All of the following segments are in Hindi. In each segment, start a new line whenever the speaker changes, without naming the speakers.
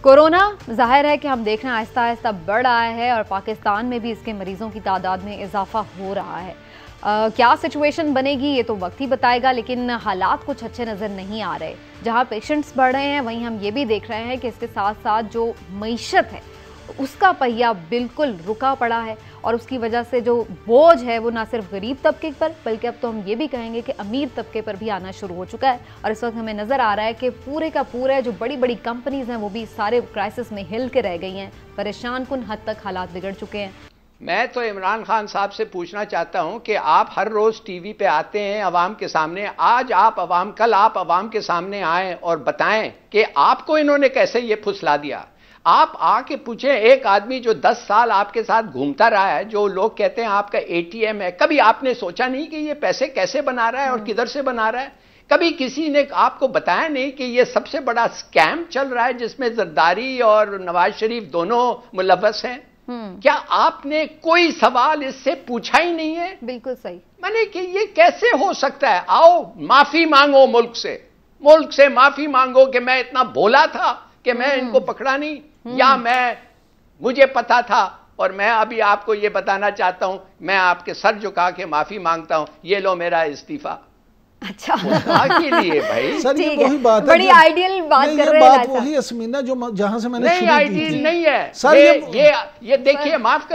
कोरोना जाहिर है कि हम देख रहे हैं आहिस्ता आहिस्ता बढ़ रहा है और पाकिस्तान में भी इसके मरीजों की तादाद में इजाफा हो रहा है। क्या सिचुएशन बनेगी ये तो वक्त ही बताएगा, लेकिन हालात कुछ अच्छे नज़र नहीं आ रहे। जहां पेशेंट्स बढ़ रहे हैं वहीं हम ये भी देख रहे हैं कि इसके साथ साथ जो मईशत है उसका पहिया बिल्कुल रुका पड़ा है और उसकी वजह से जो बोझ है वो ना सिर्फ गरीब तबके पर बल्कि अब तो हम ये भी कहेंगे कि अमीर तबके पर भी आना शुरू हो चुका है। और इस वक्त हमें नज़र आ रहा है कि पूरे का पूरा जो बड़ी बड़ी कंपनीज हैं वो भी सारे क्राइसिस में हिल के रह गई हैं। परेशान कुन हद तक हालात बिगड़ चुके हैं।
मैं तो इमरान खान साहब से पूछना चाहता हूं कि आप हर रोज टीवी पे आते हैं अवाम के सामने, आज कल आप अवाम के सामने आए और बताएं कि आपको इन्होंने कैसे ये फुसला दिया। आप आके पूछें, एक आदमी जो 10 साल आपके साथ घूमता रहा है, जो लोग कहते हैं आपका एटीएम है, कभी आपने सोचा नहीं कि ये पैसे कैसे बना रहा है और किधर से बना रहा है? कभी किसी ने आपको बताया नहीं कि ये सबसे बड़ा स्कैम चल रहा है जिसमें जरदारी और नवाज शरीफ दोनों मुलव्वस हैं? क्या आपने कोई सवाल इससे पूछा ही नहीं है?
बिल्कुल सही।
माने कि ये कैसे हो सकता है? आओ माफी मांगो मुल्क से माफी मांगो कि मैं इतना भोला था कि मैं इनको पकड़ा नहीं, या मुझे पता था। और मैं अभी आपको ये बताना चाहता हूं, मैं आपके सर झुका के माफी मांगता हूं, ये लो मेरा इस्तीफा।
अच्छा
के लिए भाई
सर ये वही बात है,
बड़ी आइडियल बात कर रहे हैं।
बात वही असमीना जो जहां से मैंने
नहीं, आइडियल नहीं है
सर।
ये देखिए, माफ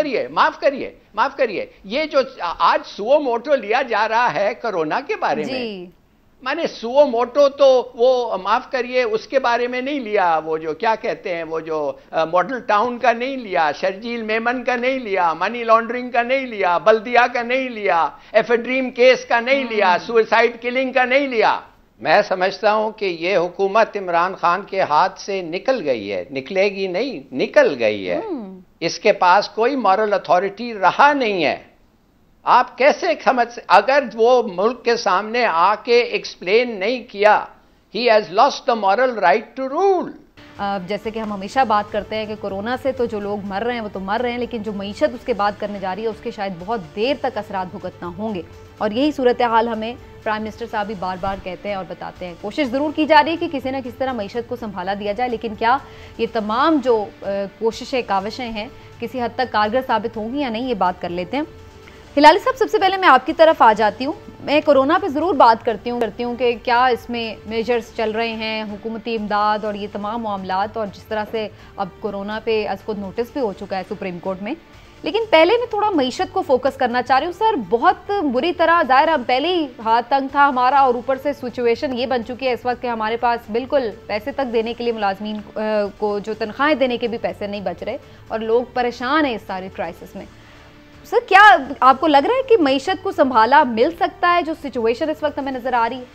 करिए, ये जो आज सुओ मोटो लिया जा रहा है कोरोना के बारे में, माने सुओ मोटो तो वो माफ करिए उसके बारे में नहीं लिया, वो जो क्या कहते हैं वो जो मॉडल टाउन का नहीं लिया, शर्जील मेमन का नहीं लिया, मनी लॉन्ड्रिंग का नहीं लिया, बल्दिया का नहीं लिया, एफेड्रीम केस का नहीं लिया, सुसाइड किलिंग का नहीं लिया। मैं समझता हूं कि ये हुकूमत इमरान खान के हाथ से निकल गई है, निकलेगी नहीं, निकल गई है। इसके पास कोई मॉरल अथॉरिटी रहा नहीं है। आप कैसे समझ, अगर वो मुल्क के सामने आके एक्सप्लेन नहीं किया, he has lost the moral right to rule.
जैसे कि हम हमेशा बात करते हैं कि कोरोना से तो जो लोग मर रहे हैं वो तो मर रहे हैं, लेकिन जो मईशत उसके बाद करने जा रही है उसके शायद बहुत देर तक असरात भुगतना होंगे। और यही सूरत हाल हमें प्राइम मिनिस्टर साहब भी बार बार कहते हैं और बताते हैं। कोशिश ज़रूर की जा रही है कि किसी न किसी तरह मईशत को संभाला दिया जाए, लेकिन क्या ये तमाम जो कोशिशें काविशें हैं किसी हद तक कारगर साबित होंगी या नहीं, ये बात कर लेते हैं। हिलाली साहब, सबसे पहले मैं आपकी तरफ आ जाती हूँ। मैं कोरोना पे ज़रूर बात करती हूँ कि क्या इसमें मेजर्स चल रहे हैं, हुकूमती इमदाद और ये तमाम मामलात, और जिस तरह से अब कोरोना पे इसको नोटिस भी हो चुका है सुप्रीम कोर्ट में। लेकिन पहले मैं थोड़ा मईशत को फोकस करना चाह रही हूँ सर। बहुत बुरी तरह ज़ाहिर हम पहले ही हाथ तंग था हमारा, और ऊपर से सिचुएशन ये बन चुकी है इस वक्त कि हमारे पास बिल्कुल पैसे तक देने के लिए मुलाजमीन को जो तनख्वाहें देने के भी पैसे नहीं बच रहे और लोग परेशान हैं इस सारे क्राइसिस में। सर क्या आपको लग रहा है कि मईशत को संभाला मिल सकता है जो सिचुएशन इस वक्त हमें नजर आ रही है?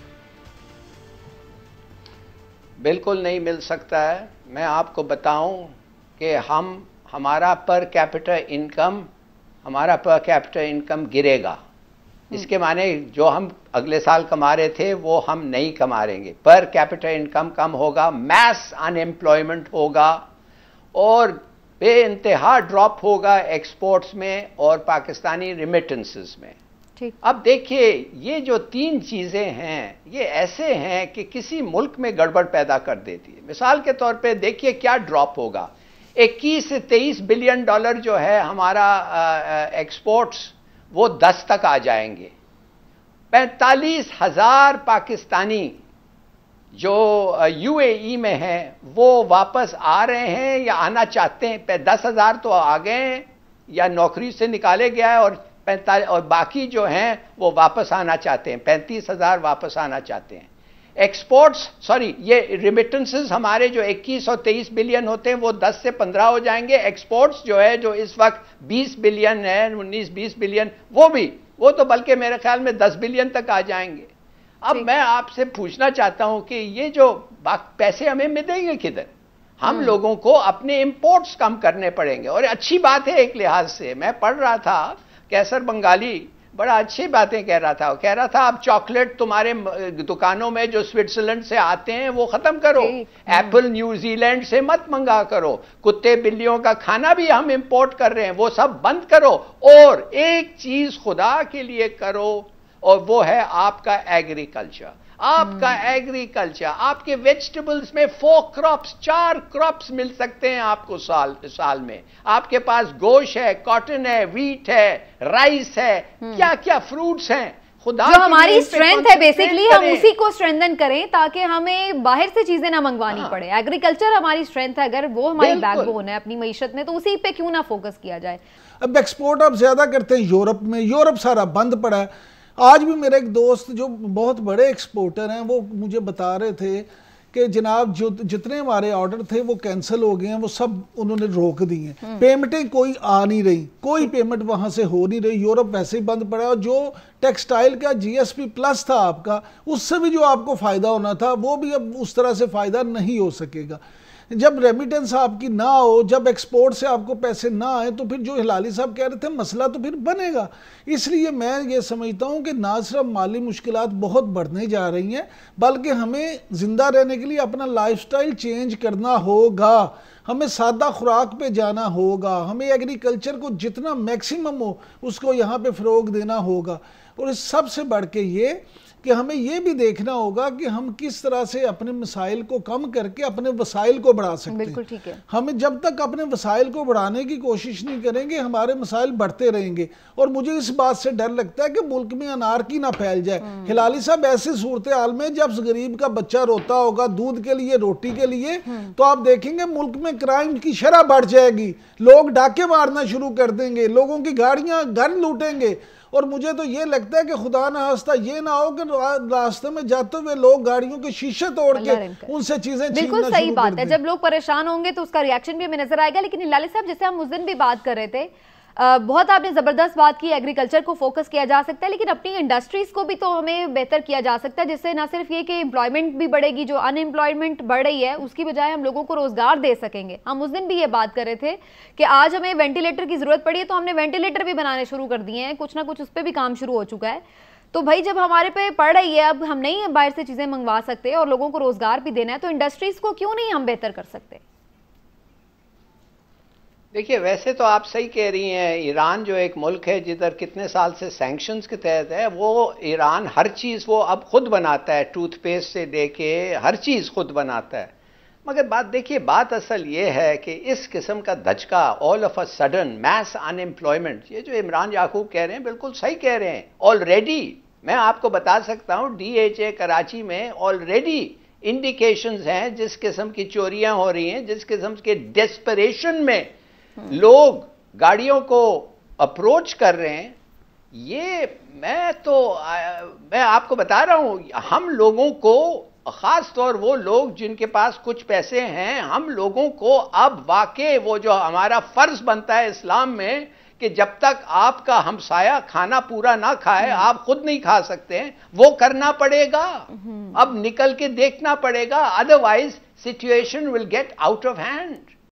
बिल्कुल नहीं मिल सकता है। मैं आपको बताऊं कि हमारा पर कैपिटा इनकम गिरेगा। इसके माने जो हम अगले साल कमा रहे थे वो हम नहीं कमा रहेंगे। पर कैपिटा इनकम कम होगा, मैस अनएम्प्लॉयमेंट होगा और बेइंतहा ड्रॉप होगा एक्सपोर्ट्स में और पाकिस्तानी रिमिटेंसेस में। अब देखिए, ये जो 3 चीजें हैं ये ऐसे हैं कि किसी मुल्क में गड़बड़ पैदा कर देती है। मिसाल के तौर पे देखिए क्या ड्रॉप होगा। 21 से 23 बिलियन डॉलर जो है हमारा एक्सपोर्ट्स, वो 10 तक आ जाएंगे। 45,000 पाकिस्तानी जो यूएई में हैं वो वापस आ रहे हैं या आना चाहते हैं। 10,000 तो आ गए हैं या नौकरी से निकाले गया है, और बाकी जो हैं वो वापस आना चाहते हैं। 35,000 वापस आना चाहते हैं। ये रिमिटेंसेस हमारे जो 21 और 23 बिलियन होते हैं वो 10 से 15 हो जाएंगे। एक्सपोर्ट्स जो है जो इस वक्त 20 बिलियन है, 19-20 बिलियन, वो तो बल्कि मेरे ख्याल में 10 बिलियन तक आ जाएंगे। अब मैं आपसे पूछना चाहता हूं कि ये जो पैसे हमें मिलेंगे किधर? हम लोगों को अपने इंपोर्ट्स कम करने पड़ेंगे। और अच्छी बात है एक लिहाज से, मैं पढ़ रहा था कैसर बंगाली बड़ा अच्छी बातें कह रहा था अब चॉकलेट तुम्हारे दुकानों में जो स्विट्जरलैंड से आते हैं वो खत्म करो, एप्पल न्यूजीलैंड से मत मंगा करो, कुत्ते बिल्लियों का खाना भी हम इंपोर्ट कर रहे हैं वो सब बंद करो, और एक चीज खुदा के लिए करो और वो है आपका एग्रीकल्चर। आपका एग्रीकल्चर, आपके वेजिटेबल्स में 4 क्रॉप्स मिल सकते हैं आपको साल में। आपके पास गोश्त है, कॉटन है, व्हीट है, राइस है, क्या क्या फ्रूट्स हैं।
जो हमारी स्ट्रेंथ है बेसिकली हम उसी को स्ट्रेंथन करें ताकि हमें बाहर से चीजें ना मंगवानी पड़े। एग्रीकल्चर हमारी स्ट्रेंथ है, अगर वो हमारी बैकबोन है अपनी मईशत में, तो उसी पे क्यों ना फोकस किया जाए।
अब एक्सपोर्ट आप ज्यादा करते हैं यूरोप में, यूरोप सारा बंद पड़ा है। आज भी मेरे एक दोस्त जो बहुत बड़े एक्सपोर्टर हैं वो मुझे बता रहे थे कि जनाब जो जितने हमारे ऑर्डर थे वो कैंसिल हो गए हैं, वो सब उन्होंने रोक दी हैं। पेमेंटें कोई आ नहीं रही, कोई पेमेंट वहाँ से हो नहीं रही। यूरोप वैसे ही बंद पड़ा है। और जो टेक्सटाइल का जीएसपी प्लस था आपका, उससे भी जो आपको फ़ायदा होना था वो भी अब उस तरह से फ़ायदा नहीं हो सकेगा। जब रेमिटेंस आपकी ना हो, जब एक्सपोर्ट से आपको पैसे ना आए, तो फिर जो हिलाली साहब कह रहे थे मसला तो फिर बनेगा। इसलिए मैं ये समझता हूँ कि ना सिर्फ माली मुश्किलात बहुत बढ़ने जा रही हैं, बल्कि हमें ज़िंदा रहने के लिए अपना लाइफस्टाइल चेंज करना होगा। हमें सादा खुराक पे जाना होगा, हमें एग्रीकल्चर को जितना मैक्सिमम हो उसको यहाँ पे फ़रोग देना होगा। और इस सबसे बढ़ के ये कि हमें ये भी देखना होगा कि हम किस तरह से अपने मसाइल को कम करके अपने वसाइल को बढ़ा सकते हैं।
बिल्कुल ठीक है।
हमें जब तक अपने वसाइल को बढ़ाने की कोशिश नहीं करेंगे, हमारे मसाइल बढ़ते रहेंगे। और मुझे इस बात से डर लगता है कि मुल्क में अनारकी ना फैल जाए। हिलाली साहब, ऐसी सूरत हाल में जब गरीब का बच्चा रोता होगा दूध के लिए, रोटी के लिए, तो आप देखेंगे मुल्क में क्राइम की शरह बढ़ जाएगी, लोग डाके मारना शुरू कर देंगे, लोगों की गाड़ियां घर लूटेंगे। और मुझे तो ये लगता है कि खुदा ना हंसता ये ना हो कि रास्ते में जाते हुए लोग गाड़ियों के शीशे तोड़ के उनसे चीजें
बिल्कुल सही बात है। जब लोग परेशान होंगे तो उसका रिएक्शन भी हमें नजर आएगा। लेकिन हिलाली साहब, जैसे हम उस दिन भी बात कर रहे थे, बहुत आपने जबरदस्त बात की, एग्रीकल्चर को फोकस किया जा सकता है, लेकिन अपनी इंडस्ट्रीज को भी तो हमें बेहतर किया जा सकता है, जिससे ना सिर्फ ये कि एम्प्लॉयमेंट भी बढ़ेगी, जो अनएम्प्लॉयमेंट बढ़ रही है उसकी बजाय हम लोगों को रोजगार दे सकेंगे। हम उस दिन भी ये बात कर रहे थे कि आज हमें वेंटिलेटर की जरूरत पड़ी है, तो हमने वेंटिलेटर भी बनाने शुरू कर दिए हैं, कुछ ना कुछ उस पर भी काम शुरू हो चुका है। तो भाई जब हमारे पे पड़ रही है, अब हम नहीं बाहर से चीजें मंगवा सकते और लोगों को रोजगार भी देना है, तो इंडस्ट्रीज को क्यों नहीं हम बेहतर कर सकते।
देखिए, वैसे तो आप सही कह रही हैं। ईरान जो एक मुल्क है जिधर कितने साल से सैंक्शंस के तहत है, वो ईरान हर चीज़ वो अब खुद बनाता है, टूथपेस्ट से लेके हर चीज़ खुद बनाता है। मगर बात देखिए, बात असल ये है कि इस किस्म का धचका, all of a sudden mass unemployment, ये जो इमरान याकूब कह रहे हैं बिल्कुल सही कह रहे हैं। ऑलरेडी मैं आपको बता सकता हूँ, DHA कराची में ऑलरेडी इंडिकेशंस हैं जिस किस्म की चोरियां हो रही हैं, जिस किस्म के डेस्परेशन में लोग गाड़ियों को अप्रोच कर रहे हैं। ये मैं आपको बता रहा हूं, हम लोगों को, खास तौर वो लोग जिनके पास कुछ पैसे हैं, हम लोगों को अब वाकई वो जो हमारा फर्ज बनता है इस्लाम में कि जब तक आपका हमसाया खाना पूरा ना खाए आप खुद नहीं खा सकते हैं, वो करना पड़ेगा। अब निकल के देखना पड़ेगा, otherwise situation will get out of hand.